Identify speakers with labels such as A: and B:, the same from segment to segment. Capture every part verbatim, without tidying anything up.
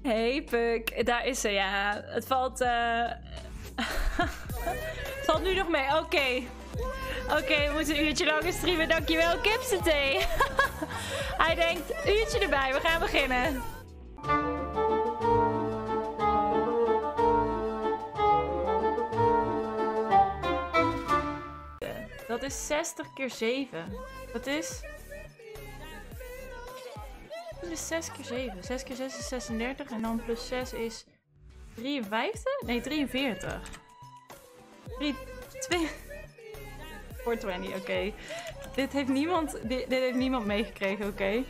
A: Hey Puk, daar is ze, ja. Het valt, uh... het valt nu nog mee, oké. Okay. Oké, okay, we moeten een uurtje langer streamen, dankjewel Kipsentee. Hij denkt, uurtje erbij, we gaan beginnen. Dat is zestig keer zeven. Dat is... Dat is zes keer zeven. zes keer zes is zesendertig en dan plus zes is drieënvijftig? Nee, drieënveertig. drie, twee... vierhonderdtwintig, oké. Okay. Dit heeft niemand, dit, dit heeft niemand meegekregen, oké. Okay.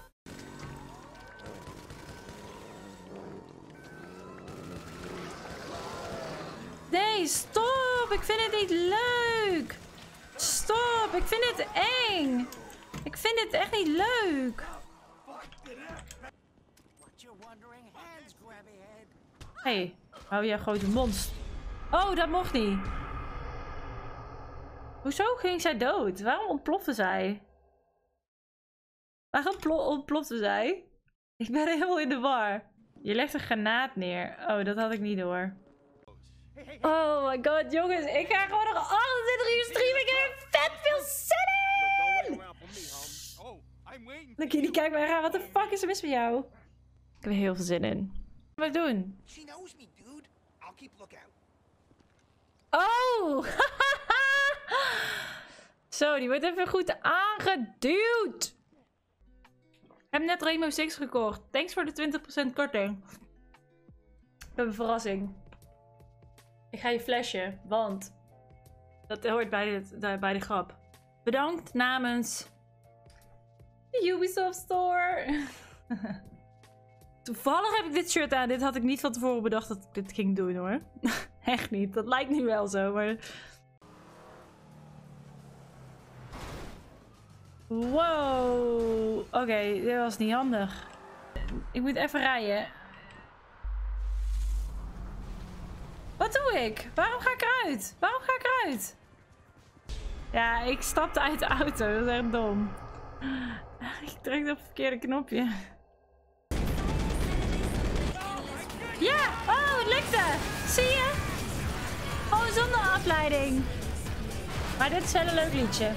A: Nee, stop! Ik vind het niet leuk! Stop! Ik vind het eng! Ik vind het echt niet leuk! Hé, hey, hou jij grote mond. Oh, dat mocht niet. Hoezo ging zij dood? Waarom ontplofte zij? Waarom ontplofte zij? Ik ben helemaal in de war. Je legt een granaat neer. Oh, dat had ik niet door. Oh my god, jongens. Ik ga gewoon nog achtentwintig uur streamen. Ik heb er vet veel zin in! Look, jullie kijken maar aan. Wat de fuck is er mis met jou? Ik heb er heel veel zin in. Wat moet ik doen? Oh! Zo, die wordt even goed aangeduwd. Ik heb net Rainbow Six gekocht. Thanks voor de twintig procent korting. Ik heb een verrassing. Ik ga je flashen, want dat hoort bij de, bij de grap. Bedankt namens de Ubisoft Store. Toevallig heb ik dit shirt aan. Dit had ik niet van tevoren bedacht dat ik dit ging doen, hoor. Echt niet. Dat lijkt nu wel zo, maar... Wow. Oké, okay, dit was niet handig. Ik moet even rijden. Wat doe ik? Waarom ga ik eruit? Waarom ga ik eruit? Ja, ik stapte uit de auto. Dat is echt dom. Ik drukte op het verkeerde knopje. Ja! Oh, het lukte! Zie je? Gewoon zonder afleiding. Maar dit is wel een leuk liedje.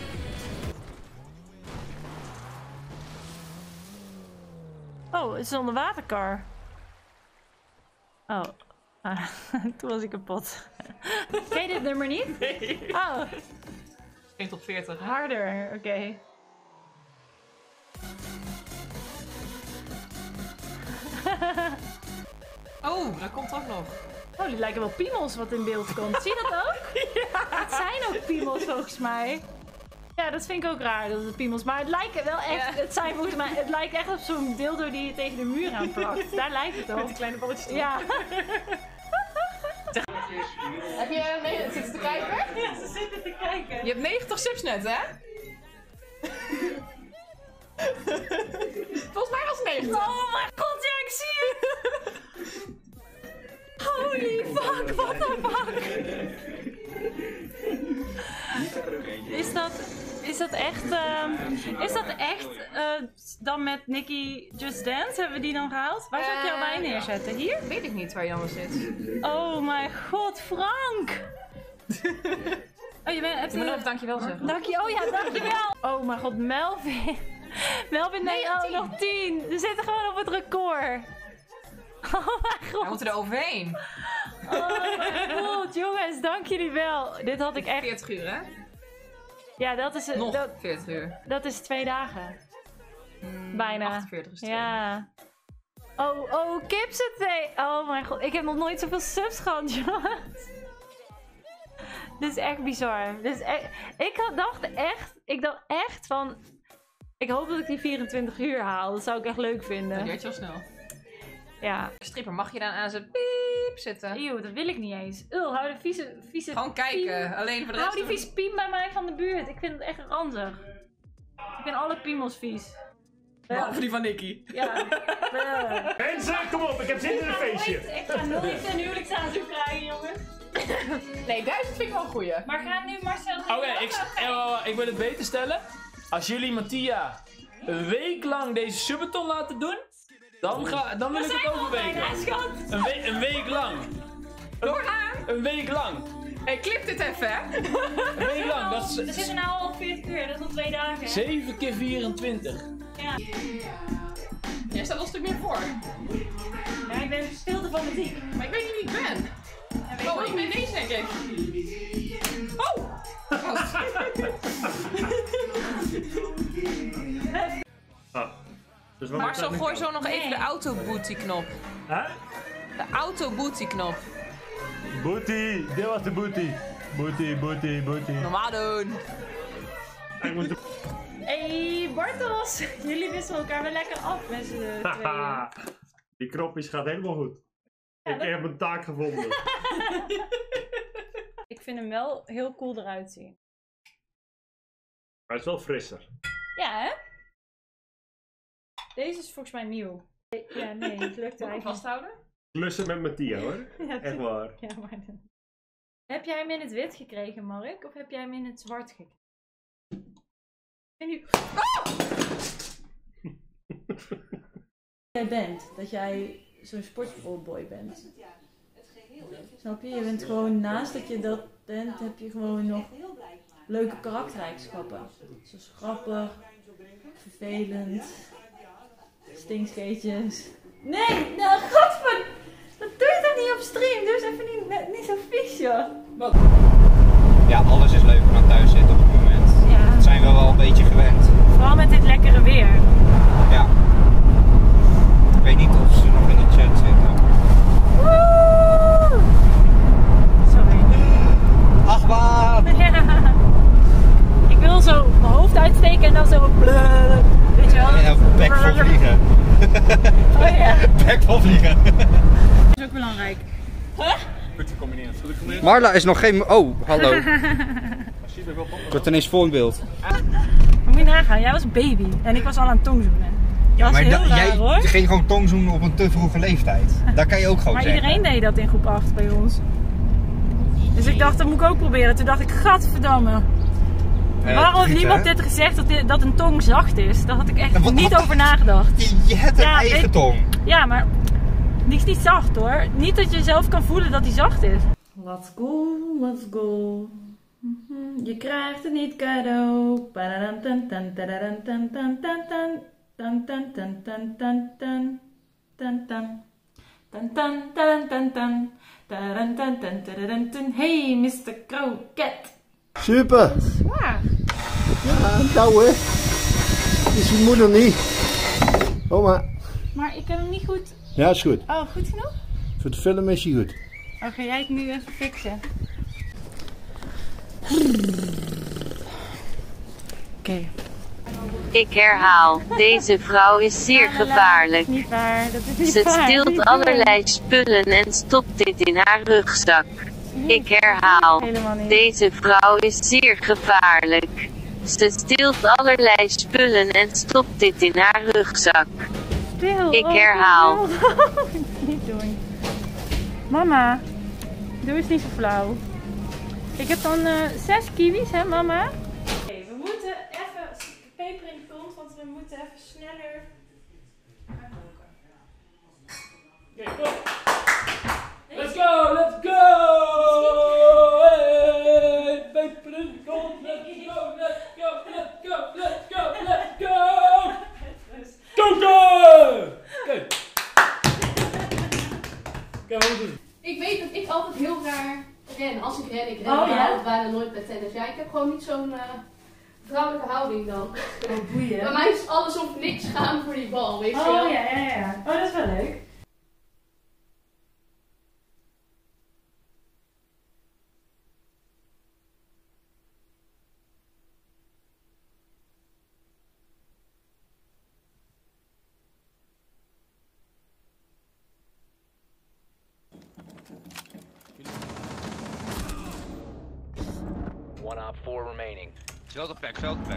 A: Oh, het is een onderwaterkar. Oh. Ah, toen was ik kapot. Ken je dit nummer niet?
B: Nee.
A: Oh.
B: één tot veertig.
A: Harder, oké. Okay.
B: Oh, dat komt ook nog.
A: Oh, die lijken wel piemels wat in beeld komt. Zie je dat ook? Ja. Het zijn ook piemels volgens mij. Ja, dat vind ik ook raar, dat het piemels. Maar het lijkt wel echt, ja. Het zijn volgens mij, het lijkt echt op zo'n dildo die je tegen de muur aanplakt. Daar lijkt het op.
B: Met die kleine balletjes erop.
A: Ja.
B: Heb je nee, zitten te kijken?
A: Ja, ze zitten te kijken.
B: Je hebt negentig subs net, hè? Volgens mij was het negentig.
A: Oh mijn god, ja, ik zie het. Holy fuck, what the fuck? Is dat, is dat echt, uh, is dat echt uh, dan met Nicky Just Dance? Hebben we die dan gehaald? Waar zou ik jou bij neerzetten? Hier?
B: Weet ik niet waar je anders zit.
A: Oh mijn god, Frank! Oh, je bent...
B: Je moet nog even dankjewel zeggen.
A: Dank je, oh ja, dankjewel! Oh mijn god, Melvin. Melvin, nee, oh, nog tien. We zitten gewoon op het record. Oh mijn god.
B: We moeten er overheen.
A: Oh mijn god, jongens, dank jullie wel. Dit had ik echt...
B: veertig uur, hè?
A: Ja, dat is...
B: Nog
A: dat,
B: veertig uur.
A: Dat is twee dagen.
B: Mm,
A: Bijna.
B: achtenveertig is twee.
A: Ja. Oh, oh, Kipsentee. Oh mijn god, ik heb nog nooit zoveel subs gehad, jongens. Dit is echt bizar. Dit is echt... Ik had, dacht echt... Ik dacht echt van... Ik hoop dat ik die vierentwintig uur haal. Dat zou ik echt leuk vinden.
B: Dat deed je al snel.
A: Ja.
B: Stripper, mag je dan aan zijn piep zitten?
A: Eeuw, dat wil ik niet eens. Ul, hou de vieze... vieze
B: Gewoon kijken.
A: piem.
B: Alleen voor de
A: Hou
B: rest...
A: die vieze piem bij mij van de buurt. Ik vind het echt ranzig. Ik vind alle piemels vies.
B: Behalve die van Nicky.
A: Ja.
C: Mensen, kom op, ik heb zin in een feestje.
A: Ik ga nooit een huwelijksaanzoek krijgen, jongens.
B: Nee, duizend vind ik wel een goeie.
A: Maar gaat nu Marcel...
C: Oké, okay, ik, uh, ik wil het beter stellen. Als jullie Mattia een week lang deze subathon laten doen, Dan, ga, dan wil ik het overwegen. Een, we een week lang.
B: Doorgaan!
C: Een week lang.
B: Hey, clip dit even, hè?
C: Een week lang. Dat is
A: We zitten nu al op veertig uur, dat is al twee dagen.
C: zeven keer vierentwintig.
A: Ja.
B: Jij staat al een stuk meer voor.
A: Ja, ik ben veel te fanatiek.
B: Maar ik weet niet wie ik ben.
A: Ja, weet
B: Oh,
A: ook
B: ik ben
A: niet.
B: deze, denk ik. Oh!
C: Ah. Dus wat
B: Marcel,
C: moet
B: gooi
C: dat
B: zo nog even de
A: Nee.
B: auto-booty knop.
C: Hè?
B: De auto-booty knop.
C: Booty, dit was de booty. Booty, booty, booty.
B: Normaal doen.
C: Ik moet de...
A: Hey Bartels, jullie wisselen elkaar wel lekker af met z'n tweeën.
C: Haha. Die kropjes gaat helemaal goed.
A: Ja,
C: ik
A: dat-
C: heb een taak gevonden.
A: Ik vind hem wel heel cool eruit zien.
C: Hij is wel frisser.
A: Ja, hè? Deze is volgens mij nieuw. Ja, nee, het lukt
B: Moet ik hem
A: eigenlijk.
B: vasthouden?
C: Klussen met Mattia hoor.
A: Ja,
C: Echt waar.
A: ja, maar dan... Heb jij hem in het wit gekregen, Mark? Of heb jij hem in het zwart gekregen? En nu... Jij bent, dat jij zo'n sportboy bent. Snap je? Je bent gewoon, naast dat je dat bent, heb je gewoon nog leuke karaktereigenschappen. Zoals grappig, vervelend, stinkscheetjes. Nee, nou godver... Dat doe je toch niet op stream? Doe eens even niet, net- niet zo vies, joh.
D: Ja, alles is leuker dan thuis zitten op het moment.
A: Ja,
D: Dat zijn we wel een beetje gewend.
A: vooral met dit lekkere weer.
D: Ja. Ik weet niet of ze nog in de chat zitten.
A: Woe! Sorry.
D: Achtbaan!
A: Ja. Ik wil zo mijn hoofd uitsteken en dan zo... bleh. Weet je wel?
D: Ja, bek van vliegen.
A: Oh ja.
D: Bek van vliegen.
A: Dat is ook belangrijk.
C: Goed gecombineerd. Goed gecombineerd.
D: Marla is nog geen... Oh, hallo. Ik word ineens vol in beeld.
A: Moet je nagaan, jij was een baby en ik was al aan het tongzoenen. Dat was heel
D: da-
A: raar,
D: jij
A: hoor.
D: ging gewoon tongzoenen op een te vroege leeftijd. Dat kan je ook gewoon
A: Maar
D: zeggen.
A: iedereen deed dat in groep acht bij ons. Dus ik dacht, dat moet ik ook proberen. Toen dacht ik, gadverdamme.
D: Eh,
A: Waarom heeft
D: Ruud,
A: niemand
D: hè?
A: dit gezegd dat, dit- dat een tong zacht is? Daar had ik echt
D: En wat-
A: niet
D: wat-
A: over nagedacht.
D: Je, je hebt een
A: Ja,
D: eigen
A: weet-
D: tong.
A: Ja, maar die is niet zacht hoor. Niet dat je zelf kan voelen dat die zacht is. Let's go, let's go. Mhm, je krijgt het niet cadeau. Padadam, tan, tadadam, tan, tan, tan, tan. Tan, tan, tan, tan, tan, tan. Tan, tan. Tan, tan, tan, tan, tan. Tadadam, tan, tan, tadadam, tan. Hey, mister Kroket.
E: Super!
A: Zwaar.
E: Ja, nou hè. Is je moeder niet. Oma.
A: Maar ik heb hem niet goed...
E: Ja, is goed.
A: Oh, goed genoeg?
E: Voor het film is hij goed.
A: Oh, ga jij het nu even fixen? Oké.
F: Ik herhaal, deze vrouw is zeer gevaarlijk.
A: Niet waar, dat is niet
F: Ze
A: waar.
F: steelt
A: Niet
F: allerlei spullen en stopt dit in haar rugzak. Ik herhaal,
A: Helemaal niet.
F: deze vrouw is zeer gevaarlijk. Ze steelt allerlei spullen en stopt dit in haar rugzak.
A: Stil.
F: Ik
A: Oh,
F: herhaal.
A: stil. Niet doen. Mama, doe eens niet zo flauw. Ik heb dan eh, zes kiwis, hè mama? Oké, we moeten even peper in de grond, want we moeten even sneller gaan koken.
C: Oké, kom. Let's go, let's go! Hey, peper in de grond, let's go, let's go, let's go, let's go, let's go! Koken! Kijk. Kijk, hoe doen.
G: Ik weet dat ik altijd heel raar ren. Als ik ren, ik ren
A: Oh, ja?
G: überhaupt bijna nooit bij tennis. Ja, ik heb gewoon niet zo'n eh, vrouwelijke houding dan.
A: Oh, boeien.
G: Bij mij is alles of niks gaan voor die bal, weet je wel.
A: Oh ja, ja, ja. Oh, dat is wel leuk.
H: One op four remaining.
D: Veldpack, veldpack.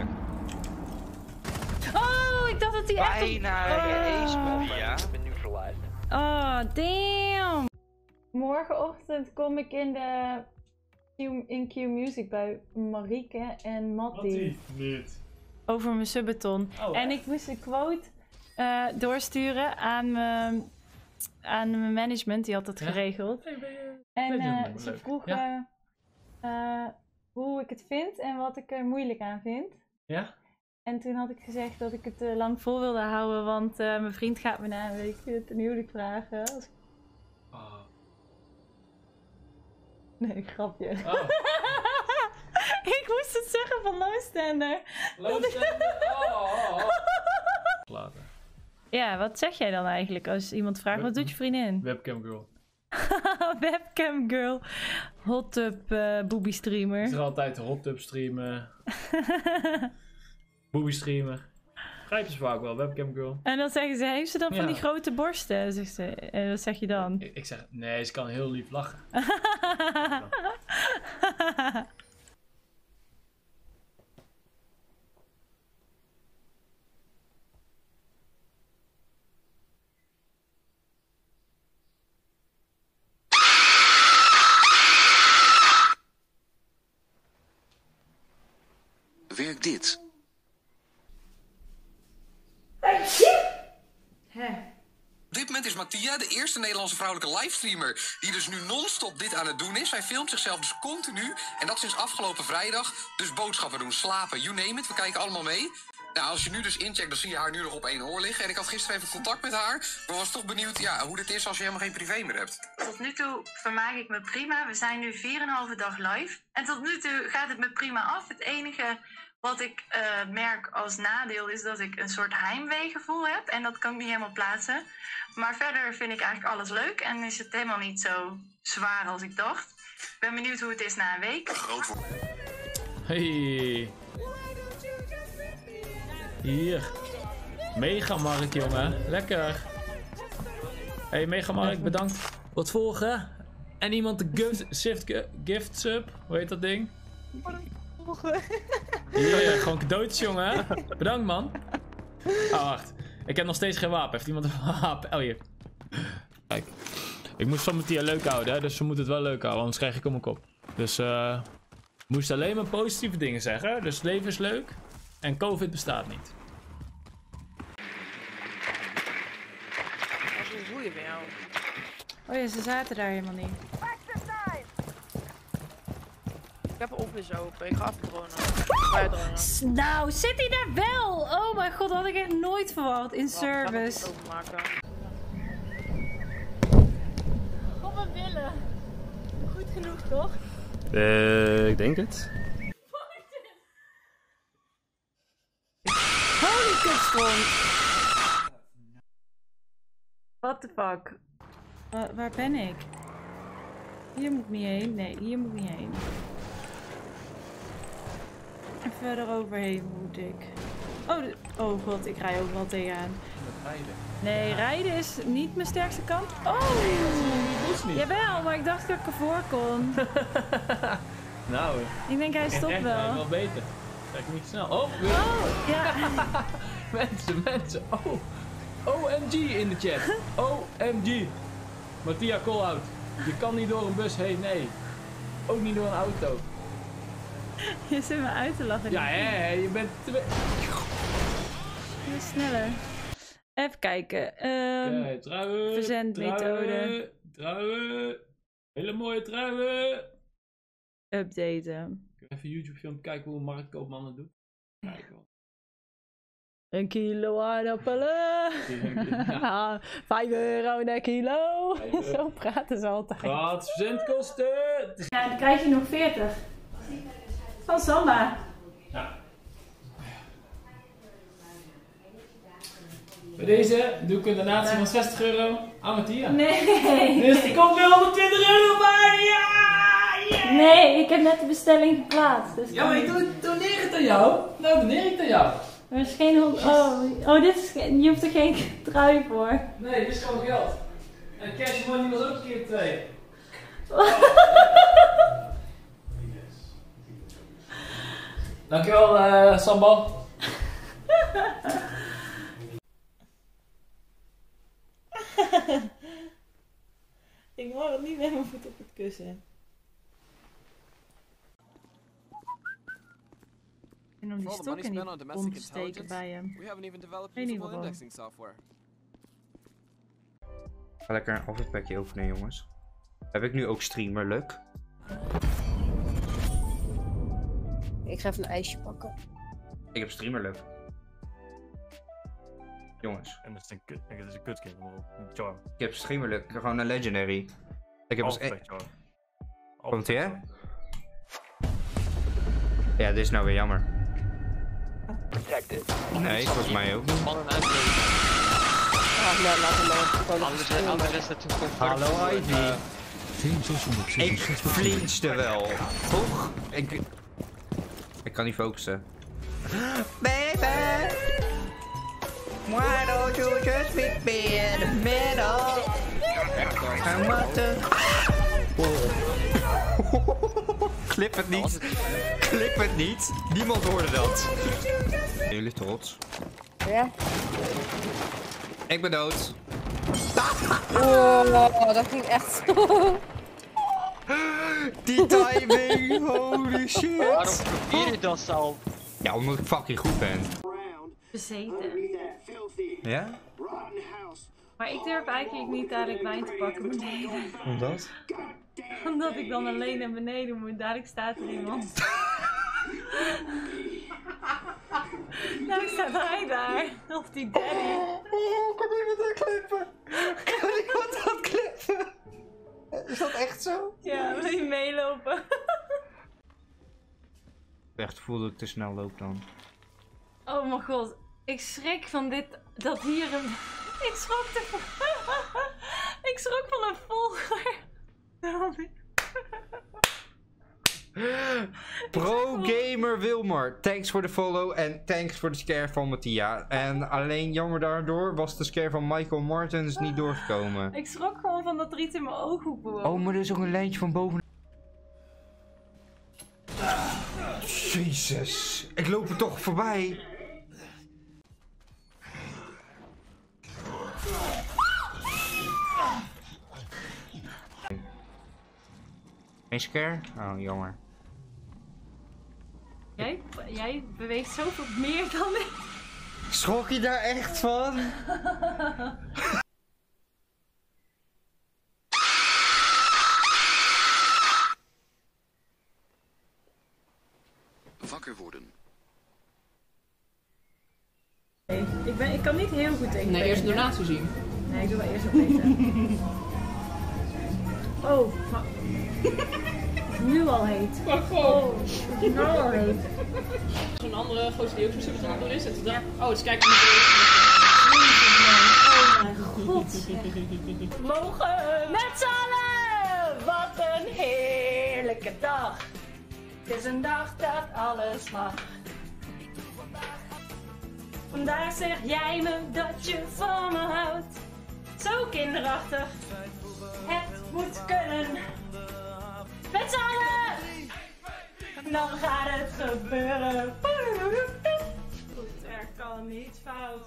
A: Oh, ik dacht dat hij echt... op-
D: Bijna je ace ja.
H: Been neutralized.
A: Oh, damn. Morgenochtend kom ik in de Q, in Q Music bij Marieke en Matti
C: Niet.
A: over mijn subbeton.
C: Oh,
A: en
C: echt?
A: ik moest een quote uh, doorsturen aan mijn, aan mijn management. Die had dat
C: Ja?
A: geregeld.
C: Hey, ben je...
A: En uh,
C: management,
A: ze
C: leuk.
A: vroeg
C: Ja?
A: uh, hoe ik het vind en wat ik er moeilijk aan vind.
C: Ja?
A: En toen had ik gezegd dat ik het uh, lang vol wilde houden, want uh, mijn vriend gaat me na een week ten huwelijk vragen. Als...
C: Oh.
A: Nee, grapje.
C: Oh.
A: Ik moest het zeggen van Lowstander.
C: Lowstander? Oh, oh, oh. Later.
A: Ja, wat zeg jij dan eigenlijk als iemand vraagt, wat doet je vriendin?
C: Webcam girl.
A: Webcam girl. Hot tub uh, booby streamer.
C: Het is altijd hot tub streamen. Booby streamer. Grijpen ze vaak wel, webcam girl.
A: En dan zeggen ze, heeft ze dan van
C: Ja.
A: die grote borsten? Zegt ze, en wat zeg je dan?
C: Ik, ik zeg, nee, ze kan heel lief lachen.
I: Werkt dit?
J: Op dit moment is Mattia de eerste Nederlandse vrouwelijke livestreamer die dus nu non-stop dit aan het doen is. Zij filmt zichzelf dus continu en dat sinds afgelopen vrijdag. Dus boodschappen doen, slapen, you name it. We kijken allemaal mee. Nou, als je nu dus incheckt, dan zie je haar nu nog op één oor liggen. En ik had gisteren even contact met haar. Maar was toch benieuwd ja, hoe dit is als je helemaal geen privé meer hebt.
K: Tot nu toe vermaak ik me prima. We zijn nu vier en een halve dag live. En tot nu toe gaat het me prima af. Het enige wat ik uh, merk als nadeel is dat ik een soort heimweegevoel heb. En dat kan ik niet helemaal plaatsen. Maar verder vind ik eigenlijk alles leuk. En is het helemaal niet zo zwaar als ik dacht. Ik ben benieuwd hoe het is na een week.
C: Hey. Hier. Megamarkt, jongen. Lekker. Hey, Megamarkt, bedankt. Wat volgen. En iemand de gift, gift, gift sub. Hoe heet dat ding? Hier, gewoon cadeautjes, jongen. Bedankt, man. Oh, wacht. Ik heb nog steeds geen wapen. Heeft iemand een wapen? Oh, hier. Kijk. Ik moest van Mattia leuk houden, hè. Dus we moeten het wel leuk houden, anders krijg ik om mijn kop. Dus, eh... Uh, moest alleen maar positieve dingen zeggen. Dus het leven is leuk. En COVID bestaat niet.
B: Dat is een goeie bij jou.
A: Oh ja, ze zaten daar helemaal niet.
B: Ik heb een office open. Ik ga afdronen.
A: Nou, zit hij daar wel? Oh mijn god, dat had ik echt nooit verwacht in service.
B: Ik ga het openmaken.
A: Op mijn billen. Goed genoeg, toch?
L: Uh, ik denk het.
A: Holy kutstrom. What the fuck? Uh, waar ben ik? Hier moet ik niet heen. Nee, hier moet ik niet heen. En verder overheen moet ik. Oh, de... oh god, ik rij ook wel tegenaan. Nee, rijden is niet mijn sterkste kant. Oh! Jawel, maar ik dacht dat ik ervoor kon.
C: Nou,
A: ik denk hij stopt wel.
C: wel beter. Kijk niet snel. Oh,
A: oh ja.
C: mensen, mensen. Oh. O M G in de chat. O M G. Mattia Kolhout. Je kan niet door een bus heen, nee. Ook niet door een auto.
A: Je zit me uit te lachen.
C: Ja, hè, je bent te...
A: Je sneller. Even kijken. Um,
C: Kijk, truien,
A: verzendmethode.
C: Truien, truien. Hele mooie truien.
A: Updaten.
C: Even YouTube filmpje kijken hoe een marktkoopman het doet. Kijk wel.
A: Een kilo aardappelen. Ja. Vijf euro een kilo. Zo praten ze altijd.
C: Gratis verzendkosten.
A: Ja, dan krijg je nog veertig. Van Samba.
C: Ja. Bij deze doe ik een donatie van zestig euro aan Mattia.
A: Nee.
C: Dus er komt weer honderdtwintig euro bij. Ja! Yeah!
A: Nee, ik heb net de bestelling geplaatst. Dus
C: ja, maar ik doneer het aan jou. Nou, doneer ik het aan jou.
A: Er is geen hond. Oh, oh dit is geen... je hoeft er geen trui voor.
C: Nee, dit is gewoon geld. En cash money was ook een keer twee. Dankjewel, uh, Sambal.
A: Ik mag het niet met mijn voet op het kussen. En om die stok in die bom te steken bij hem. Weet niet waarom.
D: Ga lekker een overpackje openen, jongens. Heb ik nu ook streamerlijk?
I: Ik ga even een ijsje pakken.
D: Ik heb streamerlijk. Jongens.
L: En dat is een kut, dat is een kutkin, charm.
D: Ik heb streamerlijk, gewoon een legendary. Ik heb als e Komt ie, hè? Ja, dit is nou weer jammer. Nee, volgens mij ook niet. Hallo Ivy. Ik flinchte wel. Toch? Ik... Ik kan niet focussen. Baby! Why don't you just meet me in the middle? I want to... Clip het niet. Clip het niet. Niemand hoorde dat. Zijn jullie trots?
I: Ja.
D: Ik ben dood.
I: Oh, dat ging echt zo.
D: Die timing, holy shit.
M: Waarom probeer je dat zo?
D: Ja, omdat ik fucking goed ben.
A: Bezeten.
D: Ja?
A: Maar ik durf eigenlijk niet dadelijk wijn te pakken beneden.
D: Omdat?
A: Omdat ik dan alleen naar beneden moet. Dadelijk staat er iemand. Dadelijk staat hij daar. Of die daddy.
D: Oh, kan iemand dat klippen? Kan iemand dat klippen? Is dat echt zo?
A: Ja, wil je meelopen?
D: Echt voel dat ik te snel loop dan.
A: Oh mijn god. Ik schrik van dit. Dat hier een... Ik schrok ervan. Ik schrok van een volger.
D: Pro Gamer Wilmer, thanks voor de follow en thanks voor de scare van Mattia. En alleen jammer daardoor was de scare van Michael Martens niet doorgekomen.
A: Ik schrok gewoon van dat er iets in mijn ooghoek bewoog.
D: Oh, maar er is ook een lijntje van boven. Jezus, ik loop er toch voorbij. Geen scare? Oh, jammer.
A: Jij, jij beweegt zoveel meer dan ik.
D: Schrok je daar echt van?
N: Wakker worden.
A: Nee, ik, ben, ik kan niet heel goed tegen.
G: Nee, eerst de donatie zien.
A: Nee, ik doe wel eerst op eten. Oh, maar... Nu al heet. Oh, nu al heet.
G: Zo'n andere gozer die ook zo'n super zonnebril is. En toen dacht ik, oh, dus kijk naar
A: Oh mijn god. Mogen met z'n allen. Wat een heerlijke dag. Het is een dag dat alles mag. Vandaag zeg jij me dat je van me houdt. Zo kinderachtig. Het moet kunnen. Met z'n allen! Dan gaat het gebeuren. Goed, er kan niets fout.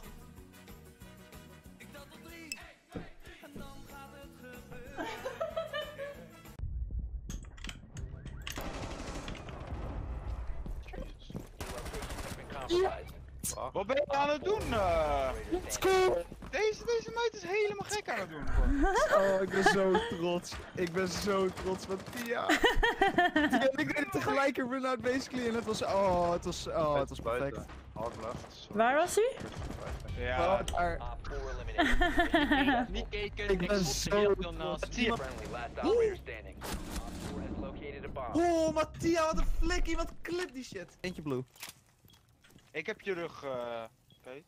O: Wat ben je aan het doen? Uh? Deze, deze meid is helemaal gek aan het doen. Oh, ik ben zo trots. Ik ben zo trots van Tia. Tia en ik deed het tegelijk een run-out basically en het was, oh, het was, oh, het was perfect.
A: Waar was hij?
O: Ja, oh, daar.
M: Niet keken,
O: ik ben zo trots. Oh, Mattia, wat een flikkie, wat clip die shit. Eentje blue. Ik heb je rug, uh, Peet.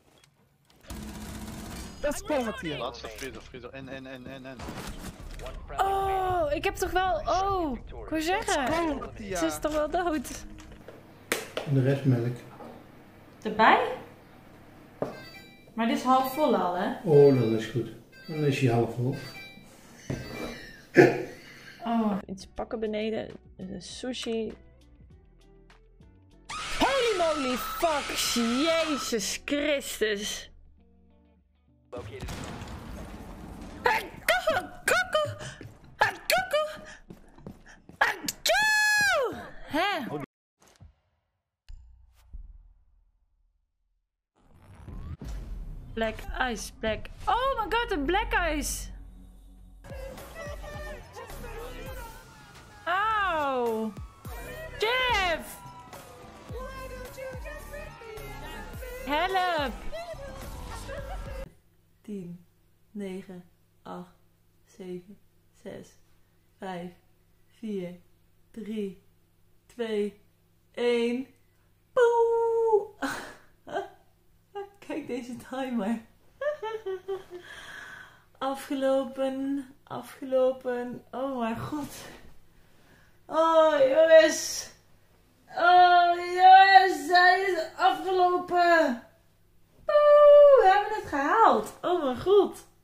O: Dat is Paul, Mattia. Laatste Frieder, Frieder. En, en, en, en, en.
A: Oh, ik heb toch wel... Oh, ik wil zeggen. Ze is toch wel dood.
E: En de rest melk.
A: Erbij? Maar dit is half vol al, hè?
E: Oh, dat is goed. Dan is hij half vol.
A: Oh, iets pakken beneden. Sushi. Holy moly, fuck, Jezus Christus. Hè? Black ice, black. Oh my god, een black ice. Auw. Jeff. Help. tien, negen, acht, zeven, zes, vijf, vier, drie, twee, één. Poeh! Kijk deze timer. Afgelopen, afgelopen. Oh mijn god. Oh jongens. Oh jongens, hij is afgelopen. Poeh, we hebben het gehaald. Oh mijn god.